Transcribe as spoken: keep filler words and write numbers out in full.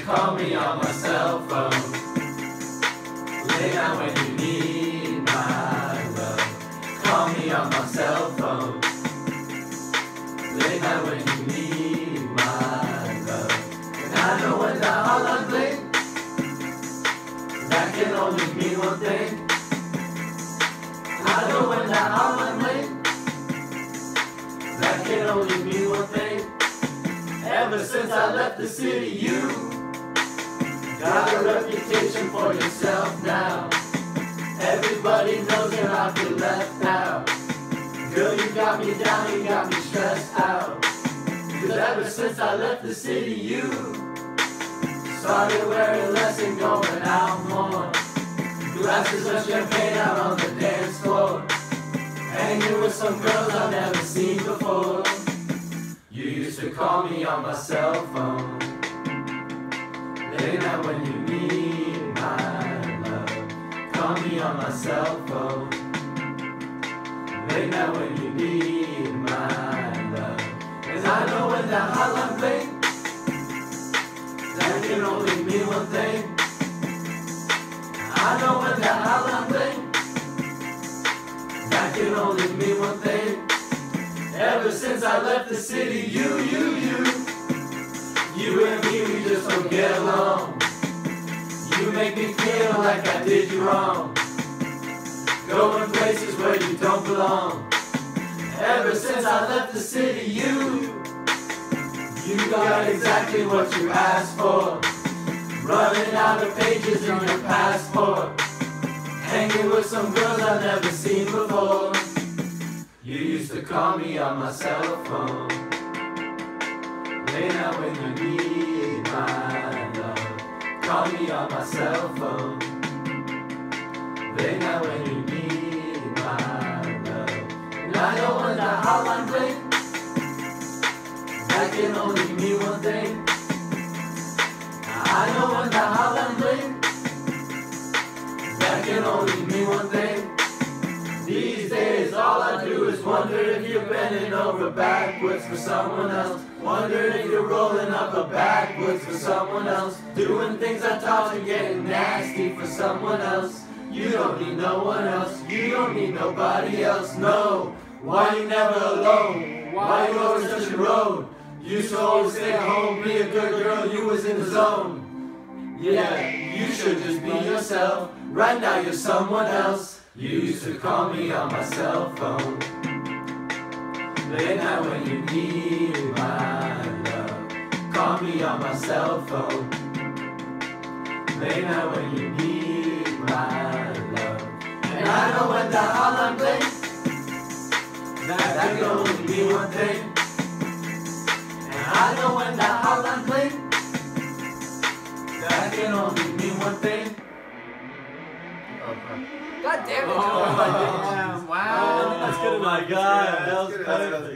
call me on my cell phone. Late night when you need my love. Call me on my cell phone. Late night when you need my love. And I know when the hotline bling, that can only mean one thing. I know when the hotline bling, that can only mean one thing. Ever since I left the city, you got a reputation for yourself now. Everybody knows you're not feel left out. Girl, you got me down, you got me stressed out. Cause ever since I left the city, you started wearing less and going out more. Glasses of champagne out on the dance floor, hanging with some girls I've never seen before. You used to call me on my cell phone. Late night when you need my love. Call me on my cell phone. Late night when you need my love. And I know when that hotline bling, that can only mean one thing. I know when that hotline bling, that can only mean one thing. Ever since I left the city, you, you, you, you and me, we just don't get along. You make me feel like I did you wrong, going places where you don't belong. Ever since I left the city, you, you got exactly what you asked for. Running out of pages in your passport, hanging with some girls I've never seen before. You used to call me on my cell phone. Late night when you need my love. Call me on my cell phone. Late night when you need my love. And I know when the hotline bling, that can only mean one thing. I know when the hotline bling, that can only mean one thing. These days all I do is wonder if you're bending over backwards for someone else. Wonder if you're rolling up a backwoods for someone else. Doing things I taught you, getting nasty for someone else. You don't need no one else, you don't need nobody else, no. Why you never alone? Why you always touching road? You used to always stay at home, be a good girl, you was in the zone. Yeah, you should just be yourself. Right now you're someone else. You used to call me on my cell phone. Late night when you need my love. Call me on my cell phone. Late night when you need my love. And I know when the hotline bling, that, that can only mean one thing. And I know when the hotline bling, that can only mean one thing. God damn it! Oh, Oh, wow. That's good. Oh my God, that was perfect.